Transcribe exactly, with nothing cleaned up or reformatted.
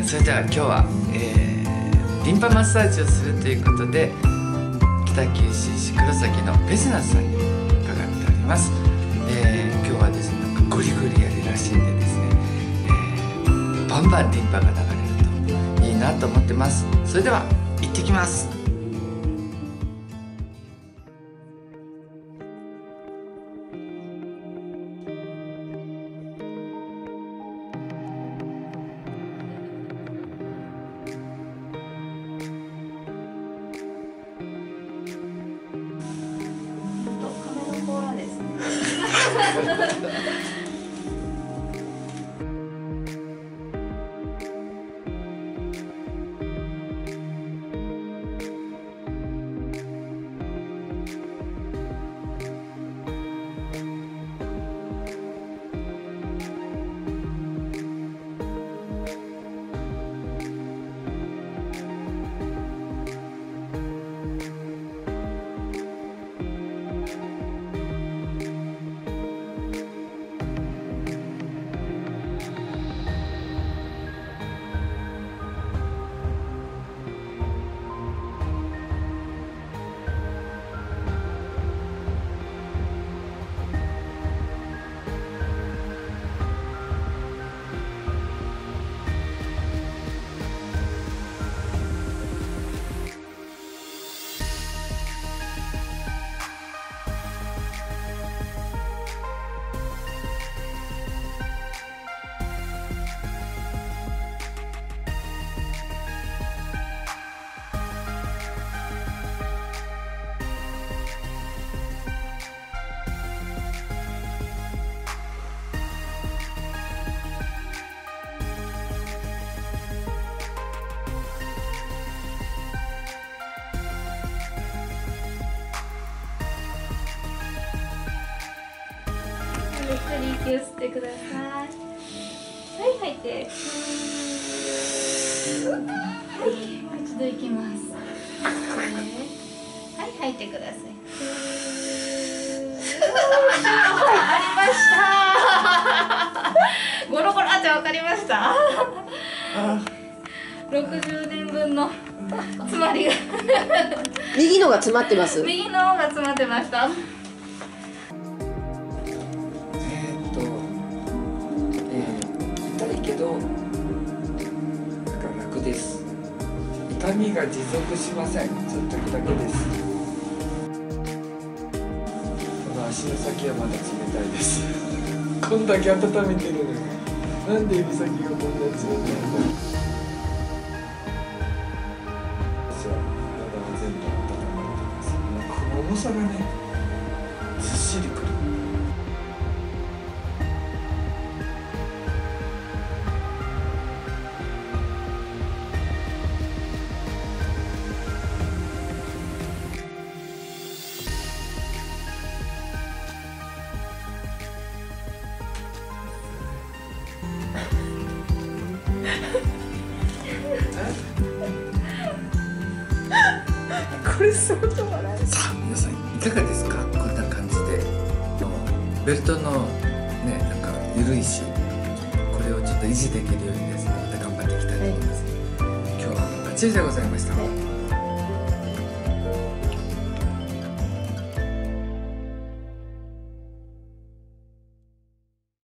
それでは今日は、えー、リンパマッサージをするということで、北九州市黒崎のベスナスさんに伺っております。えー、今日はですね、なんかゴリゴリやるらしいんでですね、えー、バンバンリンパが流れるといいなと思ってます。それでは行ってきます。 ゆっくり息を吸ってください。はい、吐いて。はい、もう一度いきます。はい、吐いてください。ありました。ゴロゴロってわかりました。ろくじゅうねんぶんの詰まりが右のが詰まってます。 右の方が詰まってました。 けど楽です。痛みが持続しません。その時だけです。この足の先はまだ冷たいです。こんだけ温めてるのになんで指先がこんな冷たいんだろう。私は体は全部温まってます。この重さがね、ずっしりくる。これ相当笑い。さあ皆さんいかがですか。こんな感じでベルトのね、なんか緩いし、これをちょっと維持できるようにですね、また頑張っていきたいと思います。はい、今日はバッチリでございました。はい、